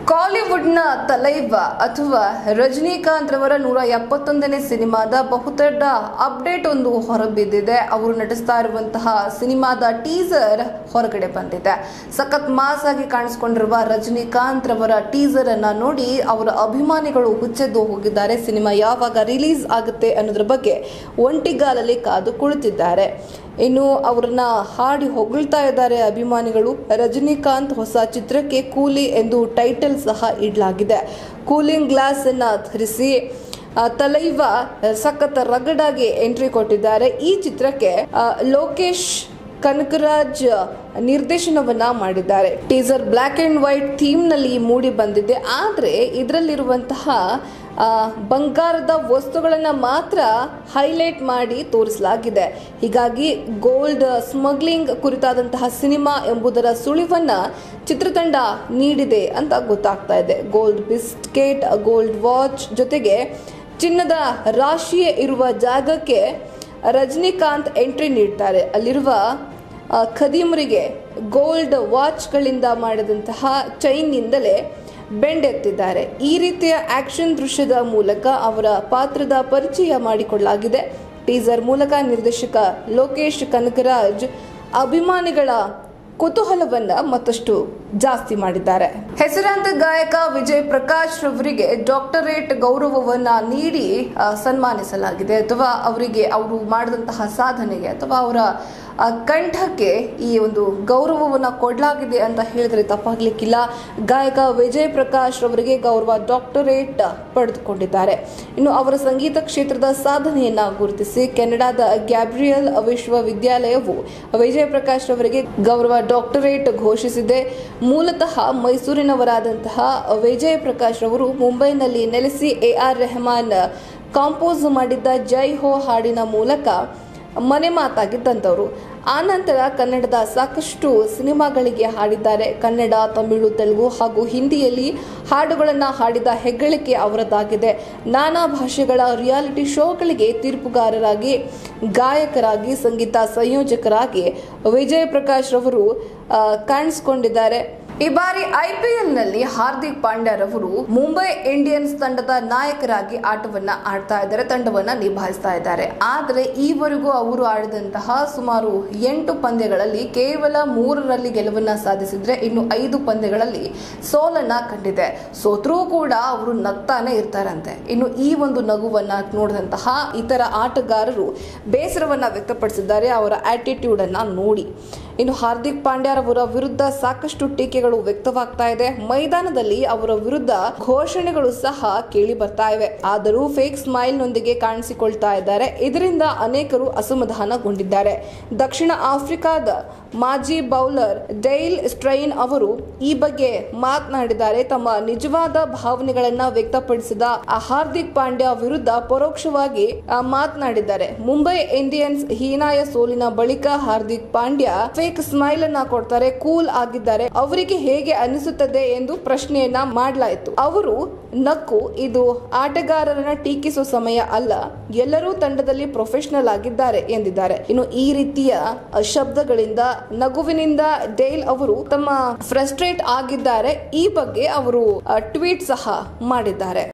ಕಾಲಿವುಡ್ನ ತಲೈವ ಅಥವಾ ರಜನಿಕಾಂತ್ ರವರ 171ನೇ ಸಿನಿಮಾದ ಬಹುದೊಡ್ಡ ಅಪ್ಡೇಟ್ ಒಂದು ಹೊರಬಿದ್ದಿದೆ. ಅವರು ನಟಿಸ್ತಾ ಇರುವಂತಹ ಸಿನಿಮಾದ ಟೀಸರ್ ಹೊರಗಡೆ ಬಂದಿದೆ. ಸಖತ್ ಮಾಸ್ ಆಗಿ ಕಾಣಿಸಿಕೊಂಡಿರುವ ರಜನಿಕಾಂತ್ ರವರ ಟೀಸರ್ ಅನ್ನ ನೋಡಿ ಅವರ ಅಭಿಮಾನಿಗಳು ಹುಚ್ಚೆದ್ದು ಹೋಗಿದ್ದಾರೆ. ಸಿನಿಮಾ ಯಾವಾಗ ರಿಲೀಸ್ ಆಗುತ್ತೆ ಅನ್ನೋದ್ರ ಬಗ್ಗೆ ಒಂಟಿಗಾಲಲ್ಲಿ ಕಾದು ಕುಳಿತಿದ್ದಾರೆ. ಇನ್ನು ಅವರನ್ನ ಹಾಡಿ ಹೊಗಳ್ತಾ ಇದ್ದಾರೆ ಅಭಿಮಾನಿಗಳು. ರಜನಿಕಾಂತ್ ಹೊಸ ಚಿತ್ರಕ್ಕೆ ಕೂಲಿ ಎಂದು ಟೈಟಲ್ ಸಹ ಇಡಲಾಗಿದೆ. ಕೂಲಿಂಗ್ ಗ್ಲಾಸ್ ಅನ್ನ ಧರಿಸಿ ತಲೈವ ಸಖತ್ ರಗಡಾಗಿ ಎಂಟ್ರಿ ಕೊಟ್ಟಿದ್ದಾರೆ. ಈ ಚಿತ್ರಕ್ಕೆ ಲೋಕೇಶ್ ಕನಕರಾಜ್ ನಿರ್ದೇಶನವನ್ನ ಮಾಡಿದ್ದಾರೆ. Teaser black and white theme ನಲ್ಲಿ ಮೂಡಿ ಬಂದಿದೆ. ಆದ್ರೆ ಇದರಲ್ಲಿರುವಂತಹ ಬಂಗಾರದ ವಸ್ತುಗಳನ್ನ ಮಾತ್ರ ಹೈಲೈಟ್ ಮಾಡಿ ತೋರಿಸಲಾಗಿದೆ. ಹೀಗಾಗಿ ಗೋಲ್ಡ್ ಸ್ಮಗ್ಲಿಂಗ್ ಕುರಿತಾದಂತಹ ಸಿನಿಮಾ ಎಂಬುದರ ಸುಳಿವನ್ನ ಚಿತ್ರತಂಡ ನೀಡಿದೆ ಅಂತ ಗೊತ್ತಾಗ್ತಾ ಇದೆ. ಗೋಲ್ಡ್ ಬಿಸ್ಕೆಟ್, ಗೋಲ್ಡ್ ವಾಚ್ ಜೊತೆಗೆ ಚಿನ್ನದ ರಾಶಿಯೇ ಇರುವ ಜಾಗಕ್ಕೆ ರಜನಿಕಾಂತ್ ಎಂಟ್ರಿ ನೀಡ್ತಾರೆ. ಅಲ್ಲಿರುವ ಖದೀಮರಿಗೆ ಗೋಲ್ಡ್ ವಾಚ್ಗಳಿಂದ ಮಾಡಿದಂತಹ ಚೈನ್ನಿಂದಲೇ ಬೆಂಡೆತ್ತಿದ್ದಾರೆ. ಈ ರೀತಿಯ ಆಕ್ಷನ್ ದೃಶ್ಯದ ಮೂಲಕ ಅವರ ಪಾತ್ರದ ಪರಿಚಯ ಮಾಡಿಕೊಳ್ಳಲಾಗಿದೆ. ಟೀಸರ್ ಮೂಲಕ ನಿರ್ದೇಶಕ ಲೋಕೇಶ್ ಕನಕರಾಜ್ ಅಭಿಮಾನಿಗಳ ಕುತೂಹಲವನ್ನ ಮತ್ತಷ್ಟು ಜಾಸ್ತಿ ಮಾಡಿದ್ದಾರೆ. ಹೆಸರಾಂತ ಗಾಯಕ ವಿಜಯ್ ಪ್ರಕಾಶ್ ರವರಿಗೆ ಡಾಕ್ಟರೇಟ್ ಗೌರವವನ್ನ ನೀಡಿ ಸನ್ಮಾನಿಸಲಾಗಿದೆ. ಅಥವಾ ಅವರಿಗೆ ಅವರು ಮಾಡಿದಂತಹ ಸಾಧನೆಗೆ ಅಥವಾ ಅವರ ಕಂಠಕ್ಕೆ ಈ ಒಂದು ಗೌರವವನ್ನು ಕೊಡಲಾಗಿದೆ ಅಂತ ಹೇಳಿದ್ರೆ ತಪ್ಪಾಗ್ಲಿಕ್ಕಿಲ್ಲ. ಗಾಯಕ ವಿಜಯ್ ಪ್ರಕಾಶ್ ರವರಿಗೆ ಗೌರವ ಡಾಕ್ಟರೇಟ್ ಪಡೆದುಕೊಂಡಿದ್ದಾರೆ. ಇನ್ನು ಅವರ ಸಂಗೀತ ಕ್ಷೇತ್ರದ ಸಾಧನೆಯನ್ನ ಗುರುತಿಸಿ ಕೆನಡಾದ ಗ್ಯಾಬ್ರಿಯಲ್ ವಿಶ್ವವಿದ್ಯಾಲಯವು ವಿಜಯ್ ಪ್ರಕಾಶ್ ರವರಿಗೆ ಗೌರವ ಡಾಕ್ಟರೇಟ್ ಘೋಷಿಸಿದೆ. ಮೂಲತಃ ಮೈಸೂರಿನವರಾದಂತಹ ವಿಜಯ್ ಪ್ರಕಾಶ್ ರವರು ಮುಂಬೈನಲ್ಲಿ ನೆಲೆಸಿ AR ರೆಹಮಾನ್ ಕಾಂಪೋಸ್ ಮಾಡಿದ್ದ ಜೈ ಹೋ ಹಾಡಿನ ಮೂಲಕ ಮನೆ ಮಾತಾಗಿದ್ದಂಥವರು. ಆನಂತರ ಕನ್ನಡದ ಸಾಕಷ್ಟು ಸಿನಿಮಾಗಳಿಗೆ ಹಾಡಿದ್ದಾರೆ. ಕನ್ನಡ, ತಮಿಳು, ತೆಲುಗು ಹಾಗೂ ಹಿಂದಿಯಲ್ಲಿ ಹಾಡುಗಳನ್ನು ಹಾಡಿದ ಹೆಗ್ಗಳಿಕೆ ಅವರದ್ದಾಗಿದೆ. ನಾನಾ ಭಾಷೆಗಳ ರಿಯಾಲಿಟಿ ಶೋಗಳಿಗೆ ತೀರ್ಪುಗಾರರಾಗಿ, ಗಾಯಕರಾಗಿ, ಸಂಗೀತ ಸಂಯೋಜಕರಾಗಿ ವಿಜಯ್ ಪ್ರಕಾಶ್ ರವರು ಕಾಣಿಸಿಕೊಂಡಿದ್ದಾರೆ. ಈ ಬಾರಿ IPL ನಲ್ಲಿ ಹಾರ್ದಿಕ್ ಪಾಂಡ್ಯ ರವರು ಮುಂಬೈ ಇಂಡಿಯನ್ಸ್ ತಂಡದ ನಾಯಕರಾಗಿ ಆಟವನ್ನ ಆಡ್ತಾ ಇದ್ದಾರೆ, ತಂಡವನ್ನ ನಿಭಾಯಿಸ್ತಾ ಇದ್ದಾರೆ. ಆದರೆ ಈವರೆಗೂ ಅವರು ಆಡಿದಂತಹ ಸುಮಾರು 8 ಪಂದ್ಯಗಳಲ್ಲಿ ಕೇವಲ 3ರಲ್ಲಿ ಗೆಲುವನ್ನ ಸಾಧಿಸಿದ್ರೆ ಇನ್ನು 5 ಪಂದ್ಯಗಳಲ್ಲಿ ಸೋಲನ್ನ ಕಂಡಿದೆ. ಸೋತ್ರೂ ಕೂಡ ಅವರು ನಗ್ತಾನೆ ಇರ್ತಾರಂತೆ. ಇನ್ನು ಈ ಒಂದು ನಗುವನ್ನ ನೋಡಿದಂತಹ ಇತರ ಆಟಗಾರರು ಬೇಸರವನ್ನ ವ್ಯಕ್ತಪಡಿಸಿದ್ದಾರೆ ಅವರ ಆಟಿಟ್ಯೂಡ್ ಅನ್ನ ನೋಡಿ. ಇನ್ನು ಹಾರ್ದಿಕ್ ಪಾಂಡ್ಯರವರ ವಿರುದ್ಧ ಸಾಕಷ್ಟು ಟೀಕೆಗಳು ವ್ಯಕ್ತವಾಗ್ತಾ ಇದೆ. ಮೈದಾನದಲ್ಲಿ ಅವರ ವಿರುದ್ಧ ಘೋಷಣೆಗಳು ಸಹ ಕೇಳಿ ಬರ್ತಾ ಇವೆ. ಆದರೂ ಫೇಕ್ ಸ್ಮೈಲ್ ನೊಂದಿಗೆ ಕಾಣಿಸಿಕೊಳ್ತಾ ಇದ್ದಾರೆ. ಇದರಿಂದ ಅನೇಕರು ಅಸಮಾಧಾನಗೊಂಡಿದ್ದಾರೆ. ದಕ್ಷಿಣ ಆಫ್ರಿಕಾದ ಮಾಜಿ ಬೌಲರ್ ಡೇಲ್ ಸ್ಟ್ರೈನ್ ಅವರು ಈ ಬಗ್ಗೆ ಮಾತನಾಡಿದ್ದಾರೆ. ತಮ್ಮ ನಿಜವಾದ ಭಾವನೆಗಳನ್ನ ವ್ಯಕ್ತಪಡಿಸಿದ ಹಾರ್ದಿಕ್ ಪಾಂಡ್ಯ ವಿರುದ್ಧ ಪರೋಕ್ಷವಾಗಿ ಮಾತನಾಡಿದ್ದಾರೆ. ಮುಂಬೈ ಇಂಡಿಯನ್ಸ್ ಹೀನಾಯ ಸೋಲಿನ ಬಳಿಕ ಹಾರ್ದಿಕ್ ಪಾಂಡ್ಯ ಫೇಕ್ ಸ್ಮೈಲ್ ಅನ್ನ ಕೊಡ್ತಾರೆ, ಕೂಲ್ ಆಗಿದ್ದಾರೆ. ಅವರಿಗೆ ಹೇಗೆ ಅನಿಸುತ್ತದೆ ಎಂದು ಪ್ರಶ್ನೆಯನ್ನ ಮಾಡಲಾಯಿತು. ಅವರು ನಕ್ಕು, ಇದು ಆಟಗಾರರನ್ನ ಟೀಕಿಸುವ ಸಮಯ ಅಲ್ಲ, ಎಲ್ಲರೂ ತಂಡದಲ್ಲಿ ಪ್ರೊಫೆಷನಲ್ ಆಗಿದ್ದಾರೆ ಎಂದಿದ್ದಾರೆ. ಇನ್ನು ಈ ರೀತಿಯ ಶಬ್ದಗಳಿಂದ, ನಗುವಿನಿಂದ ಡೇಲ್ ಅವರು ತಮ್ಮ ಫ್ರಸ್ಟ್ರೇಟ್ ಆಗಿದ್ದಾರೆ. ಈ ಬಗ್ಗೆ ಅವರು ಟ್ವೀಟ್ ಸಹ ಮಾಡಿದ್ದಾರೆ.